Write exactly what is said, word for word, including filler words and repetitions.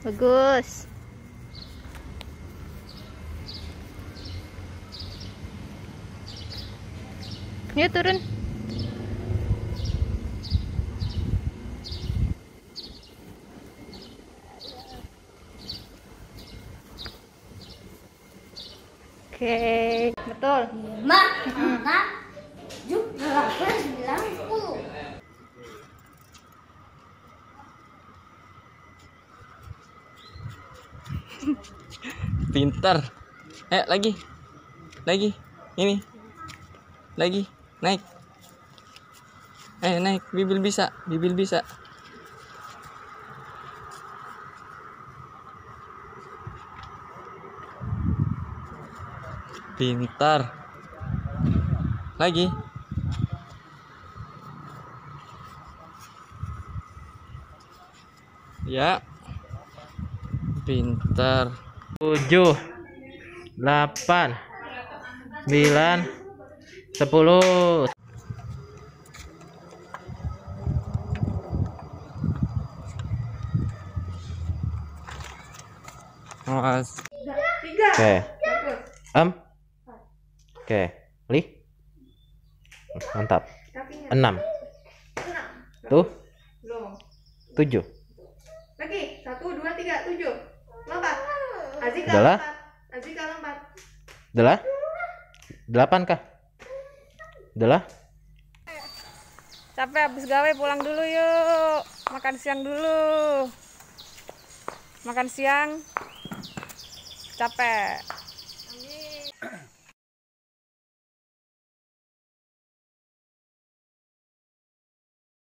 Bagus. Yuk turun. Oke, betul. lima, enam, tujuh, delapan, sembilan, sepuluh. Pintar. Eh, lagi. Lagi. Ini. Lagi. Naik. Eh, naik. Bibil bisa. Bibil bisa. Pintar. Lagi. Ya. Pintar. Tujuh, delapan, sembilan, sepuluh. Mas. Oke. Em. Oke. Li. Mantap. Enam. Tuh. Tujuh. Lagi. Satu, dua, tiga, tujuh. Lompat. Azika Adalah. lompat. Azika lompat. Adalah. Delapan kah? Adalah. Capek habis gawe, pulang dulu yuk. Makan siang dulu. Makan siang. Capek.